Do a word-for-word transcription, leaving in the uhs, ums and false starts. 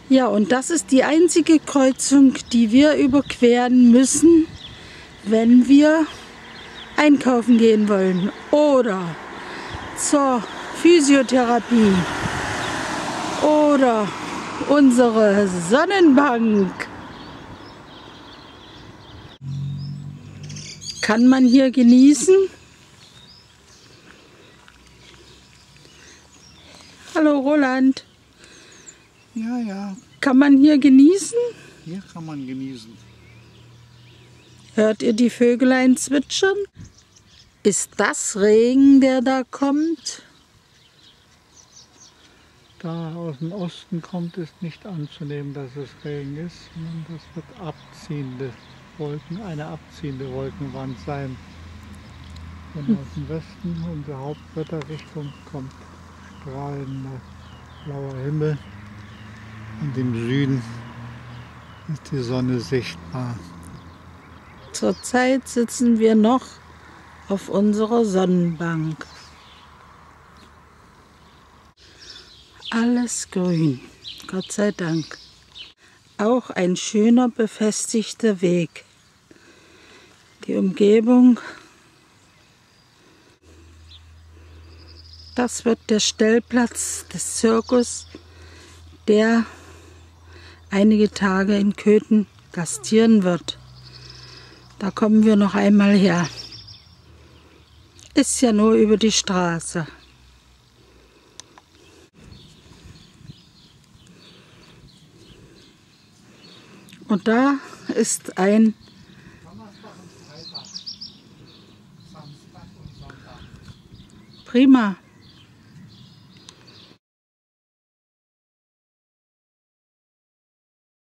Ja, und das ist die einzige Kreuzung, die wir überqueren müssen, wenn wir einkaufen gehen wollen oder zur Physiotherapie oder unsere Sonnenbank. Kann man hier genießen? Hallo Roland. Ja, ja. Kann man hier genießen? Hier kann man genießen. Hört ihr die Vögelein zwitschern? Ist das Regen, der da kommt? Da aus dem Osten kommt es nicht anzunehmen, dass es Regen ist, sondern das wird abziehende Wolken, eine abziehende Wolkenwand sein. Wenn aus dem Westen, unsere Hauptwetterrichtung, kommt strahlender blauer Himmel und im Süden ist die Sonne sichtbar. Zurzeit sitzen wir noch auf unserer Sonnenbank. Alles grün, Gott sei Dank. Auch ein schöner befestigter Weg. Die Umgebung, das wird der Stellplatz des Zirkus, der einige Tage in Köthen gastieren wird. Da kommen wir noch einmal her. Ist ja nur über die Straße. Und da ist ein Prima.